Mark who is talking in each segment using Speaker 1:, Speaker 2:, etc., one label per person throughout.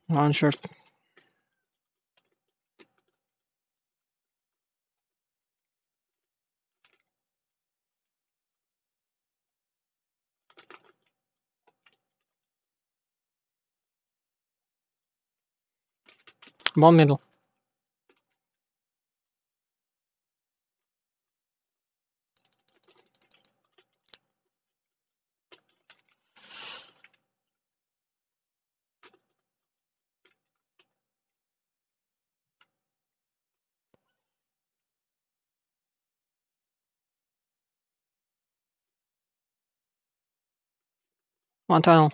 Speaker 1: One short. One middle. One tunnel.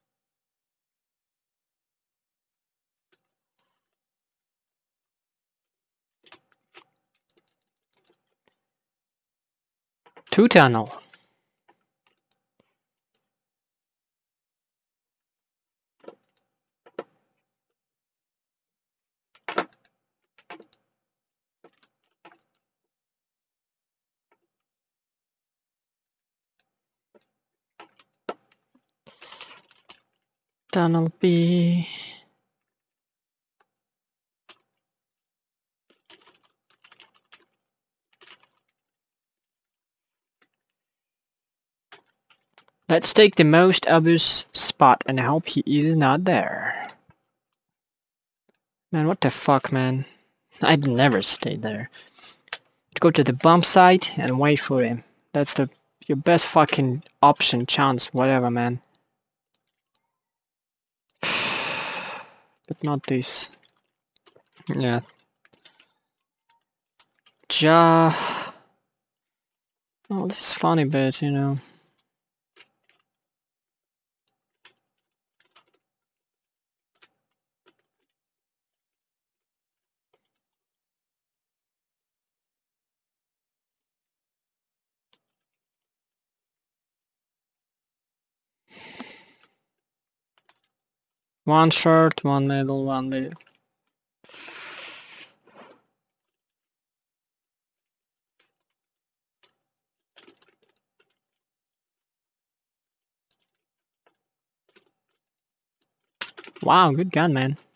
Speaker 1: Two tunnel. Tunnel B. Let's take the most obvious spot and hope he is not there. Man, what the fuck, man? I'd never stay there. Go to the bump site and wait for him. That's your best fucking option, chance, whatever, man. But not this. Yeah. Oh, this is funny bit, you know. One short, one middle, one middle. Wow, good gun, man.